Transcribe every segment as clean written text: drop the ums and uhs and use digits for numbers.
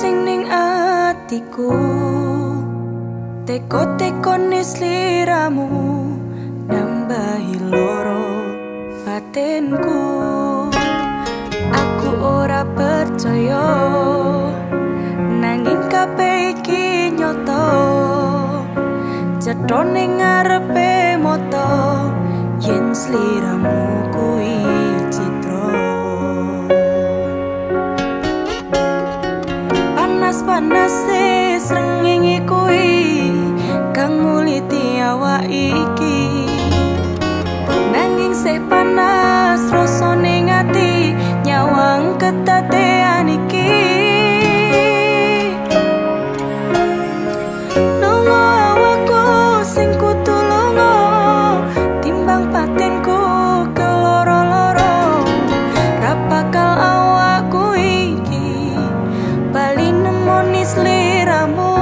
sing ning atiku, teko-teko sliramu nambahi loro batinku. Aku ora percaya nanging kabeh iki nyata, cetha ning ngarepe mata yen sliramu kuwi citra. Panas srengenge kuwi kang nguliti awak iki, nanging sih panas rasane ngati nyawang ketatean iki. Lungo awakku sing kudu lungo, timbang patinku keloro-loro. Ra bakal awakku iki bali nemoni sliramu.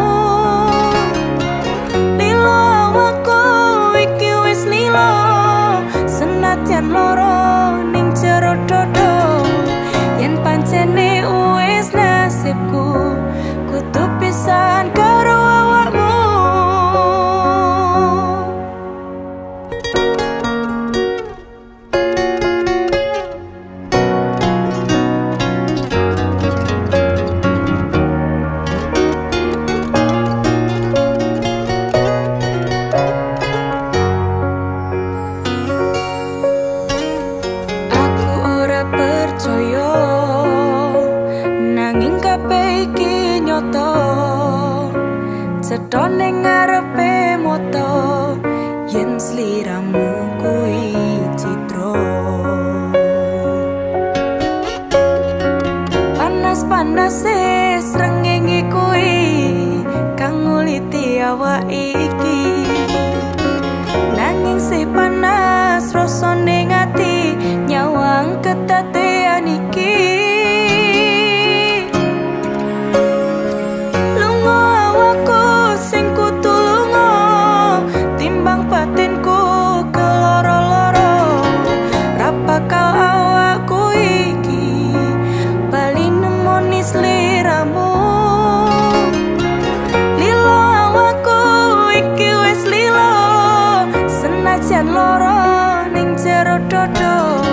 Lilo awakku iki wis lilo, senadyan loro ning jero dodo. Yen pancene wis nasibku kudu pisahan karo awakmu. Aku ora percaya nanging kabeh iki nyata, cetha ning ngarepe mata yen sliramu kuwi citra. Panas srengenge kuwi kang nguliti awak iki, nanging sih panas rasane ngati nyawang ketatean iki. Lungo awakku sing kudu lungo, timbang batinku keloro-loro. Ra bakal awakku iki bali nemoni sliramu. Lilo awakku iki wis lilo, senajan loro ning jero dodo.